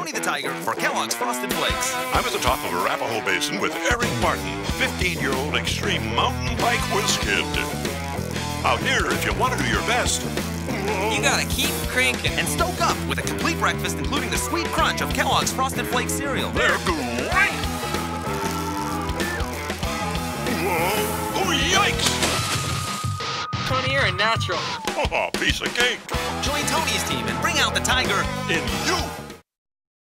Tony the Tiger for Kellogg's Frosted Flakes. I'm at the top of Arapahoe Basin with Eric Martin, 15-year-old extreme mountain bike whiz kid. Out here, if you want to do your best, You gotta keep cranking and stoke up with a complete breakfast, including the sweet crunch of Kellogg's Frosted Flakes cereal. they're great! Whoa! Oh, yikes! Tony, you're a natural. Oh, piece of cake! Join Tony's team and bring out the Tiger In you!